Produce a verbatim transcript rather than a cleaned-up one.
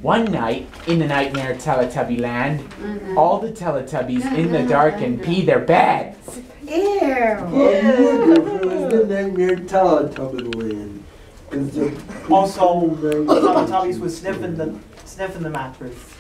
One night, in the nightmare Teletubby land, mm-hmm. all the Teletubbies in the dark and pee their beds. Ew! Wonderful is the nightmare Teletubby land. Also, Teletubbies was sniffing the sniffing the mattress.